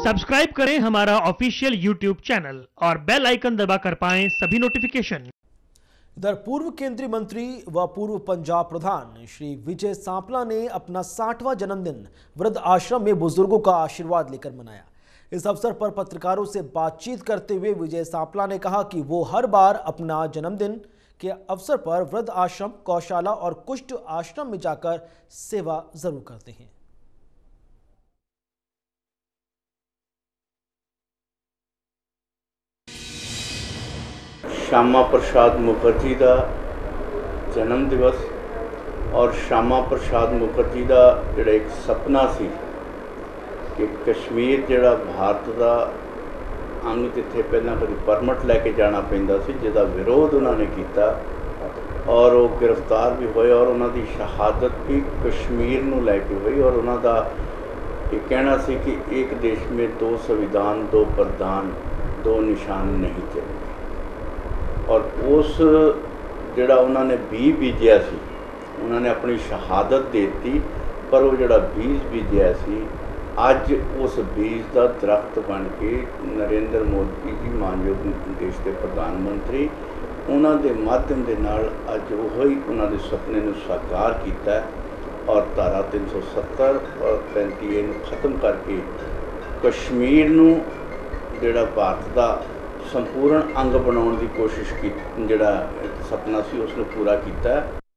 Subscribe करें हमारा official YouTube channel और बेल आइकन दबाकर पाएं सभी नोटिफिकेशन। इधर पूर्व केंद्रीय मंत्री व पूर्व पंजाब प्रधान श्री विजय सांपला ने अपना 60वां जन्मदिन वृद्ध आश्रम में बुजुर्गों का आशीर्वाद लेकर मनाया। इस अवसर पर पत्रकारों से बातचीत करते हुए विजय सांपला ने कहा कि वो हर बार अपना जन्मदिन के अवसर पर वृद्ध आश्रम, गौशाला और कुष्ठ आश्रम में जाकर सेवा जरूर करते हैं। श्यामा प्रसाद मुखर्जी का जन्म दिवस और श्यामा प्रसाद मुखर्जी का जोड़ा एक सपना सी कि कश्मीर जोड़ा भारत का अंग जिथे पहला कभी परमिट लैके जाना पैंदा सी, जिसका विरोध उन्होंने किया और वो गिरफ्तार भी होए और उन्होंने शहादत भी कश्मीर नूं लैके हुई। और उन्होंने ये कहना सी कि एक देश में 2 संविधान, 2 प्रधान, 2 निशान नहीं चलेंगे। और उस जोड़ा उन्होंने बीज बीजिया सी, उन्होंने अपनी शहादत देती, पर वो जोड़ा बीज बीजिया सी अज उस बीज का दरख्त बन के नरेंद्र मोदी जी मानयोग देश के प्रधानमंत्री उन्होंने माध्यम के नाल अज वही उन्होंने सपने को साकार किया और धारा 370 और 35 खत्म करके कश्मीर नूं जिहड़ा भारत का संपूर्ण अंग बनाने की कोशिश की, जिहड़ा सपना सी उसने पूरा किया।